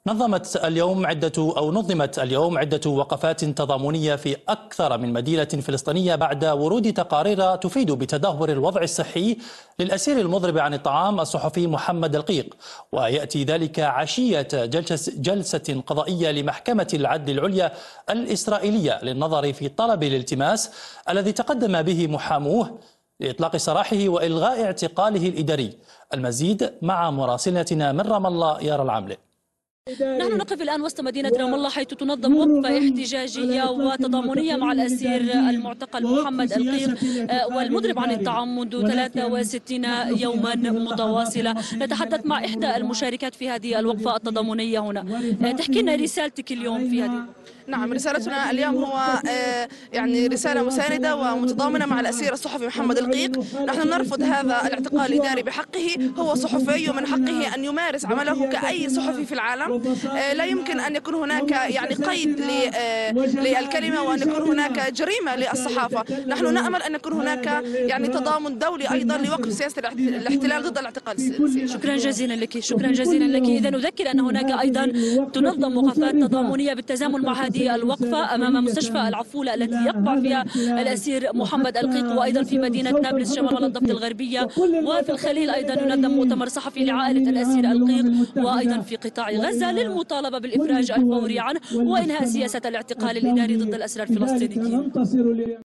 نظمت اليوم عدة وقفات تضامنية في أكثر من مدينة فلسطينية بعد ورود تقارير تفيد بتدهور الوضع الصحي للأسير المضرب عن الطعام الصحفي محمد القيق، ويأتي ذلك عشية جلسة قضائية لمحكمة العدل العليا الإسرائيلية للنظر في طلب الالتماس الذي تقدم به محاموه لإطلاق سراحه وإلغاء اعتقاله الإداري. المزيد مع مراسلتنا من رام الله يارا العاملة. نحن نقف الآن وسط مدينة رام الله حيث تنظم وقفة احتجاجية وتضامنية مع الأسير المعتقل محمد القيق والمضرب عن الطعام منذ 63 يوما متواصلة. نتحدث مع إحدى المشاركات في هذه الوقفة التضامنية هنا. تحكي لنا رسالتك اليوم في هذه. نعم، رسالتنا اليوم هو يعني رسالة مساندة ومتضامنة مع الأسير الصحفي محمد القيق. نحن نرفض هذا الاعتقال الإداري بحقه، هو صحفي ومن حقه أن يمارس عمله كأي صحفي في العالم. لا يمكن أن يكون هناك يعني قيد للكلمة وأن يكون هناك جريمة للصحافة. نحن نأمل أن يكون هناك يعني تضامن دولي أيضا لوقف سياسة الاحتلال ضد الاعتقال السياسي. شكرا جزيلا لك، شكرا جزيلا لك. إذا نذكر أن هناك أيضا تنظم وقفات تضامنية بالتزامن مع هذه الوقفة أمام مستشفى العفولة التي يقبع فيها الأسير محمد القيق، وأيضا في مدينة نابلس شمال الضفة الغربية، وفي الخليل أيضا ينظم مؤتمر صحفي لعائلة الأسير القيق، وأيضا في قطاع غزة للمطالبة بالإفراج الفوري عنه وإنهاء سياسة الاعتقال الإداري ضد الأسرى الفلسطينيين.